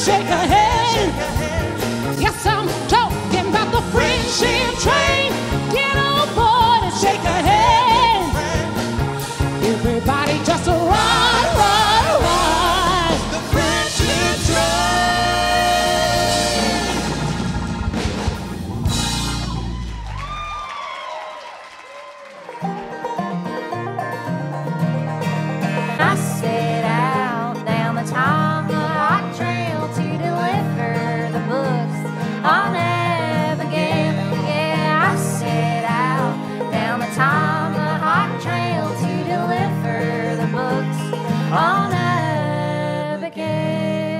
shake a hand. Yes, I'm talking about the friendship train. Get on board and shake a hand. Everybody just ride, ride, ride. The friendship I set out down the Tomahawk Trail to deliver the books on Abigail. Yeah, I set out down the Tomahawk Trail to deliver the books on Abigail.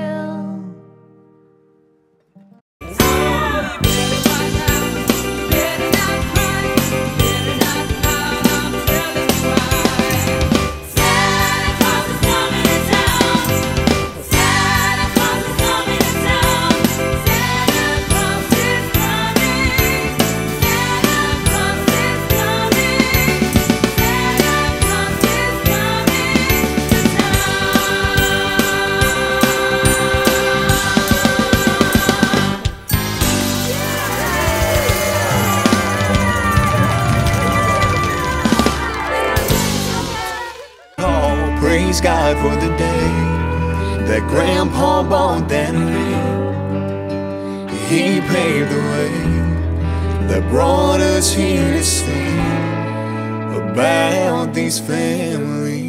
Praise God for the day that Grandpa bought that ring. He paved the way that brought us here to sing about these families.